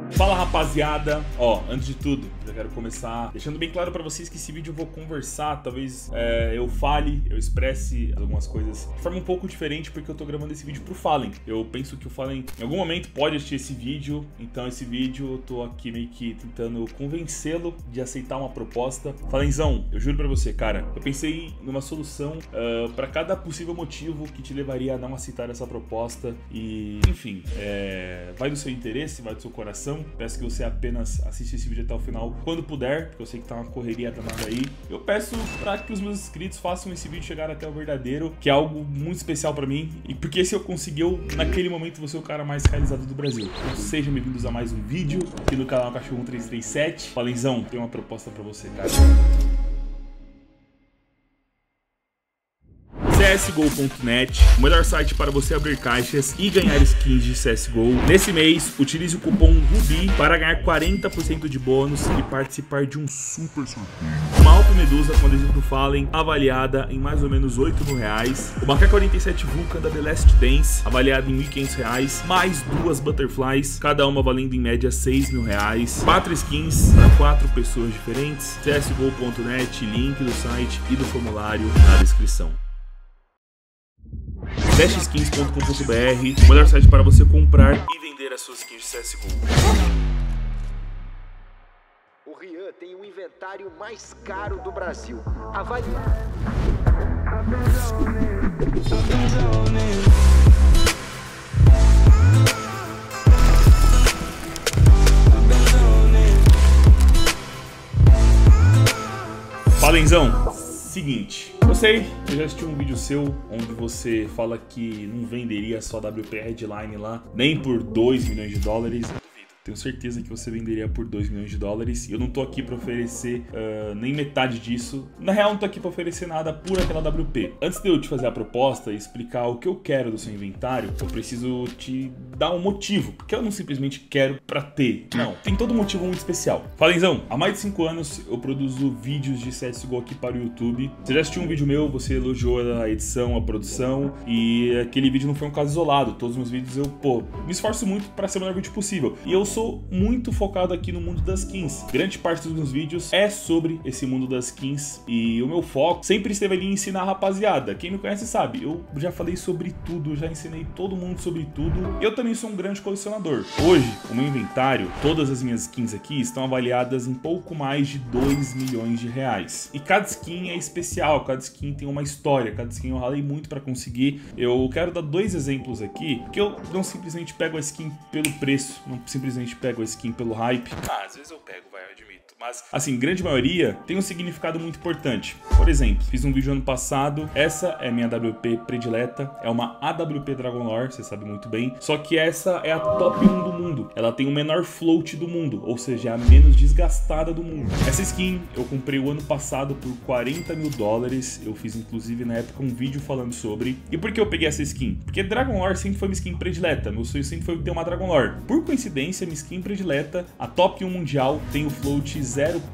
Fala rapaziada, ó, antes de tudo, já quero começar deixando bem claro pra vocês que esse vídeo eu vou conversar, talvez eu fale, eu expresse algumas coisas de forma um pouco diferente, porque eu tô gravando esse vídeo pro Fallen. Eu penso que o Fallen em algum momento pode assistir esse vídeo, então esse vídeo eu tô aqui meio que tentando convencê-lo de aceitar uma proposta. Fallenzão, eu juro pra você, cara, eu pensei numa solução pra cada possível motivo que te levaria a não aceitar essa proposta e, enfim, vai do seu interesse, vai do seu coração. Peço que você apenas assista esse vídeo até o final quando puder, porque eu sei que tá uma correria danada aí. Eu peço pra que os meus inscritos façam esse vídeo chegar até o verdadeiro, que é algo muito especial pra mim, e porque se eu conseguir, eu, naquele momento, vou ser o cara mais realizado do Brasil. Então, sejam bem-vindos a mais um vídeo aqui no canal Cachorro 1337. Fallenzão, tem uma proposta pra você, cara. CSGO.net, o melhor site para você abrir caixas e ganhar skins de CSGO. Nesse mês, utilize o cupom RUBY para ganhar 40% de bônus e participar de um super sorteio. Uma Alp Medusa com adesivo do Fallen, avaliada em mais ou menos R$8.000. Uma K47 Vulcan da The Last Dance, avaliada em R$1.500, mais 2 Butterflies, cada uma valendo em média R$6.000. 4 skins para 4 pessoas diferentes. CSGO.net, link do site e do formulário na descrição. Dashskins.com.br, o melhor site para você comprar e vender as suas skins de CSGO. O Rian tem o inventário mais caro do Brasil. Avalie. Fallenzão, seguinte, eu sei, eu já assisti um vídeo seu onde você fala que não venderia só WP Headline lá, nem por $2 milhões. Tenho certeza que você venderia por $2 milhões e eu não tô aqui pra oferecer nem metade disso. Na real, não tô aqui pra oferecer nada por aquela WP. Antes de eu te fazer a proposta e explicar o que eu quero do seu inventário, eu preciso te dar um motivo, porque eu não simplesmente quero pra ter. Não, tem todo um motivo muito especial. Fallenzão, há mais de 5 anos eu produzo vídeos de CSGO aqui para o YouTube. Você já assistiu um vídeo meu, você elogiou a edição, a produção, e aquele vídeo não foi um caso isolado. Todos os meus vídeos eu, me esforço muito pra ser o melhor vídeo possível. E eu sou muito focado aqui no mundo das skins. Grande parte dos meus vídeos é sobre esse mundo das skins e o meu foco sempre esteve ali em ensinar a rapaziada. Quem me conhece sabe, eu já falei sobre tudo, já ensinei todo mundo sobre tudo. Eu também sou um grande colecionador. Hoje, o meu inventário, todas as minhas skins aqui estão avaliadas em pouco mais de R$2 milhões. E cada skin é especial, cada skin tem uma história, cada skin eu ralei muito pra conseguir. Eu quero dar 2 exemplos aqui, que eu não simplesmente pego a skin pelo preço, não simplesmente pego a skin pelo hype. Às vezes eu pego, eu admito. Mas, assim, grande maioria tem um significado muito importante. Por exemplo, fiz um vídeo ano passado, essa é a minha AWP predileta, é uma AWP Dragon Lore, você sabe muito bem, só que essa é a top 1 do mundo. Ela tem o menor float do mundo, ou seja, a menos desgastada do mundo. Essa skin eu comprei o ano passado por $40 mil, eu fiz inclusive na época um vídeo falando sobre. E por que eu peguei essa skin? Porque Dragon Lore sempre foi minha skin predileta, meu sonho sempre foi ter uma Dragon Lore. Por coincidência, minha skin predileta, a top 1 mundial, tem o float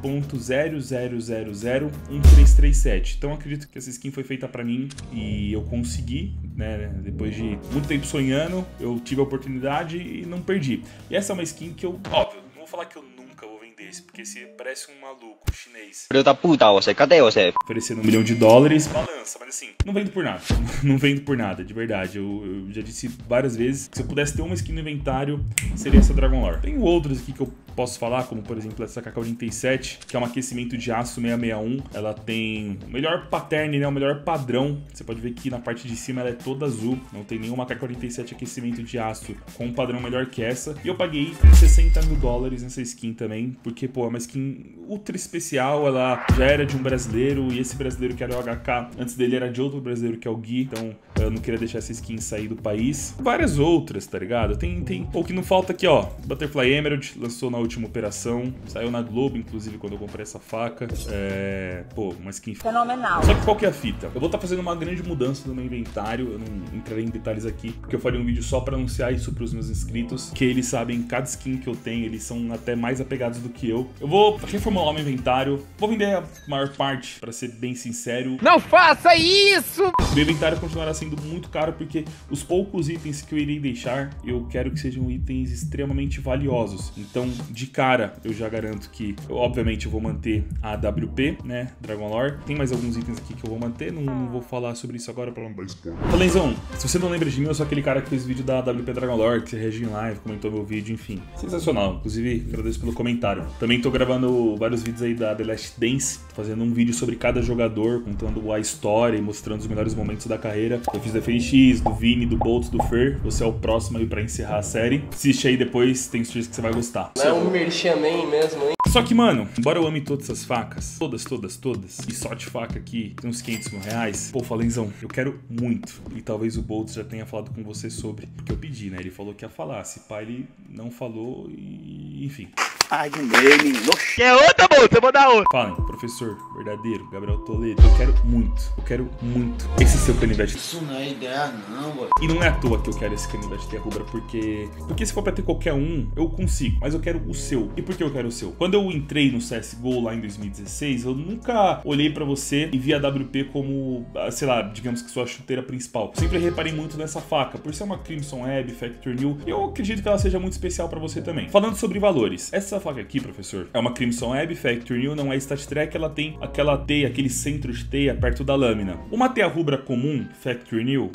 0.00001337. Então acredito que essa skin foi feita pra mim e eu consegui, né? Depois de muito tempo sonhando, eu tive a oportunidade e não perdi. E essa é uma skin que eu, óbvio, não vou falar que eu nunca vou vender isso, porque se parece um maluco chinês. Filho da puta, você, cadê você? Oferecendo $1 milhão, balança, mas assim, não vendo por nada. Não vendo por nada, de verdade. Eu já disse várias vezes que se eu pudesse ter uma skin no inventário, seria essa Dragon Lore. Tem outras aqui que eu posso falar, como por exemplo essa K47, que é um aquecimento de aço 661. Ela tem o melhor pattern, né, o melhor padrão. Você pode ver que na parte de cima ela é toda azul, não tem nenhuma K47 aquecimento de aço com um padrão melhor que essa. E eu paguei $60 mil nessa skin também, porque pô, é uma skin ultra especial. Ela já era de um brasileiro, e esse brasileiro que era o HK, antes dele era de outro brasileiro que é o Gui, então eu não queria deixar essa skin sair do país. Várias outras, tá ligado? Tem o que não falta aqui, ó, Butterfly Emerald, lançou na última operação, saiu na Globo, inclusive, quando eu comprei essa faca. Pô, uma skin fenomenal. Só que qual que é a fita? Eu vou estar fazendo uma grande mudança no meu inventário, eu não entrarei em detalhes aqui, porque eu faria um vídeo só pra anunciar isso pros meus inscritos, que eles sabem cada skin que eu tenho, eles são até mais apegados do que eu. Eu vou reformular rolar meu inventário. Vou vender a maior parte, pra ser bem sincero. Não faça isso! Meu inventário continuará sendo muito caro porque os poucos itens que eu irei deixar, eu quero que sejam itens extremamente valiosos. Então, de cara, eu já garanto que, obviamente, eu vou manter a AWP, né, Dragon Lore. Tem mais alguns itens aqui que eu vou manter, não vou falar sobre isso agora pra não dar spoiler. Falenzão, se você não lembra de mim, eu sou aquele cara que fez vídeo da AWP Dragon Lore, que você reagiu em live, comentou meu vídeo, enfim. Sensacional, inclusive, agradeço pelo comentário. Também tô gravando vários vídeos aí da The Last Dance, fazendo um vídeo sobre cada jogador, contando a história e mostrando os melhores momentos da carreira. Eu fiz da FNX, do Vini, do Boltz, do Fer. Você é o próximo aí pra encerrar a série. Assiste aí depois, tem certeza que você vai gostar. Não é um merchanman mesmo, hein? Só que, mano, embora eu ame todas essas facas, todas, e só de faca aqui tem uns 500 mil reais, pô, Falenzão, eu quero muito. E talvez o Boltz já tenha falado com você sobre, porque eu pedi, né? Ele falou que ia falar, se pá, ele não falou e... enfim. Ai, menino. Quer outra, Boltz? Eu vou dar outra. Falem, professor verdadeiro, Gabriel Toledo, eu quero muito esse seu canivete. Isso não é ideia não, boy. E não é à toa que eu quero esse canivete de rubra, porque se for pra ter qualquer um, eu consigo, mas eu quero o seu. E por que eu quero o seu? Quando eu entrei no CSGO lá em 2016, eu nunca olhei pra você e vi a WP como, sei lá, digamos que sua chuteira principal. Eu sempre reparei muito nessa faca, por ser uma Crimson Web, Factor New, eu acredito que ela seja muito especial pra você também. Falando sobre valores, essa faca aqui, professor, é uma Crimson Web, Factor New, não é Stat Track, ela tem aquela teia, aquele centro de teia perto da lâmina. Uma teia rubra comum, Factor New,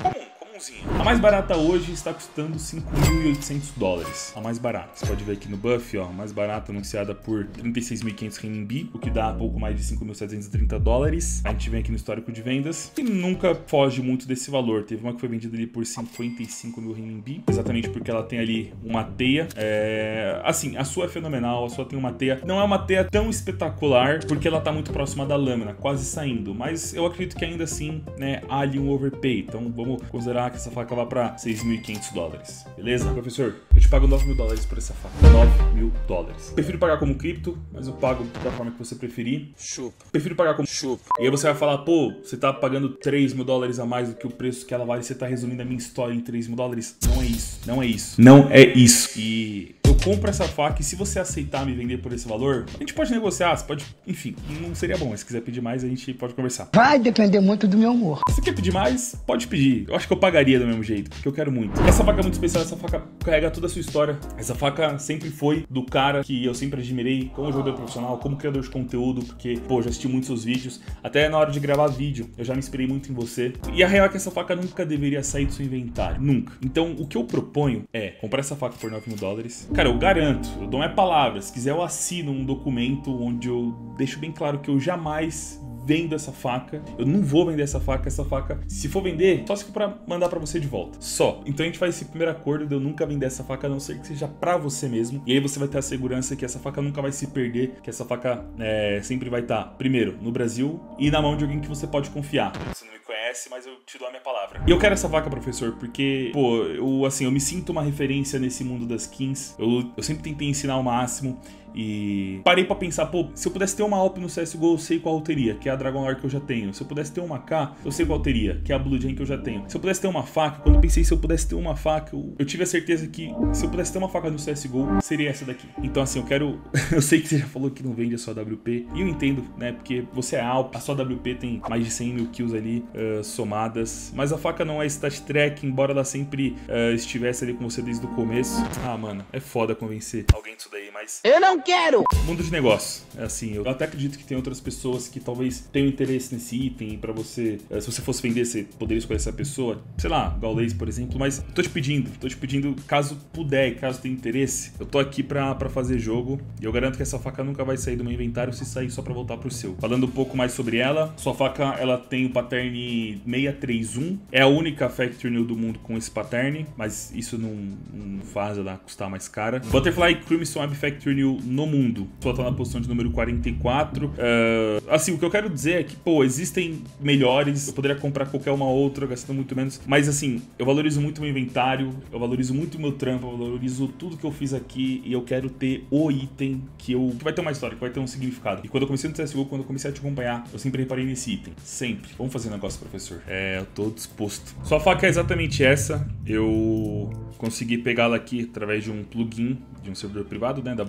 a mais barata hoje está custando 5.800 dólares. A mais barata. Você pode ver aqui no buff, ó, a mais barata anunciada por 36.500 renminbi, o que dá pouco mais de 5.730 dólares. A gente vem aqui no histórico de vendas e nunca foge muito desse valor. Teve uma que foi vendida ali por 55 mil renminbi, exatamente porque ela tem ali uma teia. Assim, a sua é fenomenal, a sua tem uma teia. Não é uma teia tão espetacular, porque ela tá muito próxima da lâmina, quase saindo. Mas eu acredito que ainda assim, né, há ali um overpay. Então vamos considerar que essa faca vá pra 6.500 dólares, beleza? Professor, eu te pago 9 mil dólares por essa faca. 9 mil dólares. Prefiro pagar como cripto, mas eu pago da forma que você preferir. Chupa. Prefiro pagar como chupa. E aí você vai falar, pô, você tá pagando 3 mil dólares a mais do que o preço que ela vale, você tá resumindo a minha história em 3 mil dólares? Não é isso. Não é isso. Não é isso. E eu compro essa faca e se você aceitar me vender por esse valor, a gente pode negociar, você pode, enfim, não seria bom, mas se quiser pedir mais, a gente pode conversar. Vai depender muito do meu humor. Se você quer pedir mais, pode pedir. Eu acho que eu pagaria do mesmo jeito, porque eu quero muito. Essa faca é muito especial, essa faca carrega toda a sua história. Essa faca sempre foi do cara que eu sempre admirei como jogador profissional, como criador de conteúdo, porque, pô, já assisti muitos seus vídeos. Até na hora de gravar vídeo, eu já me inspirei muito em você. E a real é que essa faca nunca deveria sair do seu inventário. Nunca. Então, o que eu proponho é comprar essa faca por 9 mil dólares. Cara, eu garanto, eu dou minha palavra. Se quiser, eu assino um documento onde eu deixo bem claro que eu jamais vendo essa faca, eu não vou vender essa faca, se for vender, só se for pra mandar pra você de volta, só. Então a gente faz esse primeiro acordo de eu nunca vender essa faca, a não ser que seja pra você mesmo, e aí você vai ter a segurança que essa faca nunca vai se perder, que essa faca sempre vai estar, primeiro, no Brasil e na mão de alguém que você pode confiar. Você não me conhece, mas eu te dou a minha palavra. E eu quero essa faca, professor, porque, pô, eu me sinto uma referência nesse mundo das skins, eu sempre tentei ensinar o máximo, e parei pra pensar, pô, se eu pudesse ter uma AWP no CSGO, eu sei qual eu teria, que é a Dragon Lore que eu já tenho. Se eu pudesse ter uma AK, eu sei qual eu teria, que é a Blue Jay que eu já tenho. Se eu pudesse ter uma faca, quando eu pensei se eu pudesse ter uma faca, eu tive a certeza que se eu pudesse ter uma faca no CSGO, seria essa daqui. Então assim, eu quero... eu sei que você já falou que não vende a sua WP, e eu entendo, né, porque você é AWP, a sua WP tem mais de 100 mil kills ali somadas, mas a faca não é stat track, embora ela sempre estivesse ali com você desde o começo. Ah, mano, é foda convencer alguém disso daí, mas... Eu não quero! Mundo de negócio, é assim, eu até acredito que tem outras pessoas que talvez tenham interesse nesse item, e pra você, se você fosse vender, você poderia escolher essa pessoa, sei lá, Gaules, por exemplo, mas tô te pedindo, caso puder, caso tenha interesse, eu tô aqui pra fazer jogo, e eu garanto que essa faca nunca vai sair do meu inventário se sair só pra voltar pro seu. Falando um pouco mais sobre ela, sua faca, ela tem o pattern 631, é a única Factor New do mundo com esse pattern, mas isso não faz ela custar mais cara. Butterfly Crimson Web Factor New no mundo, só tá na posição de número 44. Assim, o que eu quero dizer é que, pô, existem melhores, eu poderia comprar qualquer uma outra, gastando muito menos, mas assim, eu valorizo muito o meu inventário, eu valorizo muito o meu trampo, eu valorizo tudo que eu fiz aqui, e eu quero ter o item que vai ter uma história, que vai ter um significado. E quando eu comecei no CSGO, quando eu comecei a te acompanhar, eu sempre reparei nesse item, sempre. Vamos fazer um negócio, professor. Eu tô disposto. Sua faca é exatamente essa, eu consegui pegá-la aqui através de um plugin de um servidor privado, né, AWS.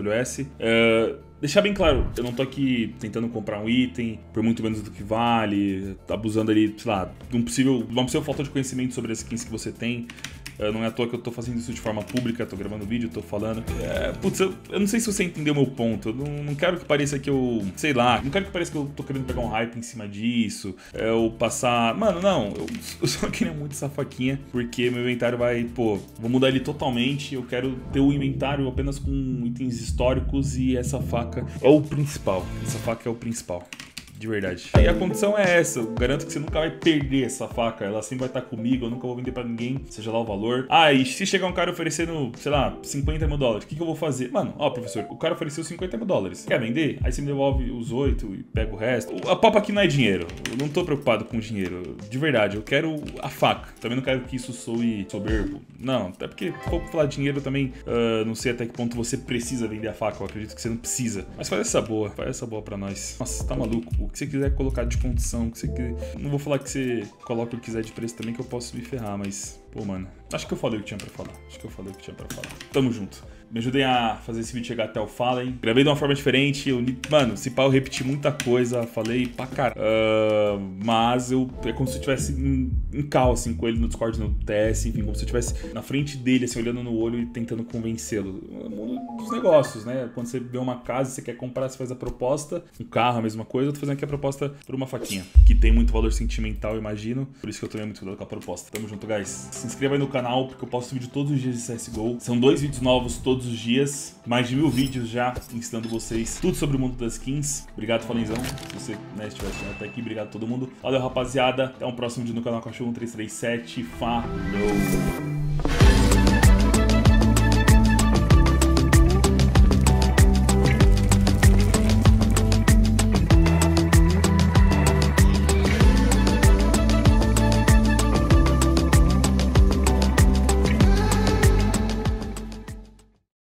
Deixar bem claro, eu não tô aqui tentando comprar um item por muito menos do que vale, abusando ali, sei lá, de uma possível falta de conhecimento sobre as skins que você tem. Não é à toa que eu tô fazendo isso de forma pública, tô gravando vídeo, tô falando. Putz, eu não sei se você entendeu o meu ponto. Eu não quero que pareça que eu, sei lá, não quero que pareça que eu tô querendo pegar um hype em cima disso. Ou passar... Mano, não, eu só queria muito essa faquinha, porque meu inventário vai, pô, vou mudar ele totalmente. Eu quero ter o inventário apenas com itens históricos e essa faca é o principal. Essa faca é o principal. De verdade. E a condição é essa, eu garanto que você nunca vai perder essa faca, ela sempre vai estar comigo, eu nunca vou vender pra ninguém, seja lá o valor. E se chegar um cara oferecendo, sei lá, 50 mil dólares, o que eu vou fazer? Mano, ó, professor, o cara ofereceu 50 mil dólares, quer vender? Aí você me devolve os 8 e pega o resto. A papa aqui não é dinheiro, eu não tô preocupado com dinheiro, de verdade, eu quero a faca. Também não quero que isso soe soberbo, não, até porque, se for falar dinheiro também, não sei até que ponto você precisa vender a faca, eu acredito que você não precisa. Mas faz essa boa pra nós. Nossa, tá maluco? O que você quiser colocar de condição, o que você quiser. Não vou falar que você coloca o que quiser de preço também, que eu posso me ferrar, mas, pô, mano, acho que eu falei o que tinha pra falar. Tamo junto. Me ajudem a fazer esse vídeo chegar até o Fallen. Gravei de uma forma diferente. Mano, se pá, eu repeti muita coisa. Falei pra caralho. Mas é como se eu estivesse em cal, assim, com ele no Discord, no TS. Enfim, como se eu estivesse na frente dele, assim, olhando no olho e tentando convencê-lo. O mundo dos negócios, né? Quando você vê uma casa e você quer comprar, você faz a proposta. Um carro, a mesma coisa. Eu tô fazendo aqui a proposta por uma faquinha, que tem muito valor sentimental, eu imagino. Por isso que eu tomei muito cuidado com a proposta. Tamo junto, guys. Se inscreva aí no canal, porque eu posto vídeo todos os dias de CSGO. São 2 vídeos novos todos os dias, mais de 1000 vídeos já ensinando vocês tudo sobre o mundo das skins. Obrigado, Falenzão, se você estiver chegando até aqui, obrigado a todo mundo. Valeu, rapaziada, até um próximo vídeo no canal Cachorro 1337. Falou!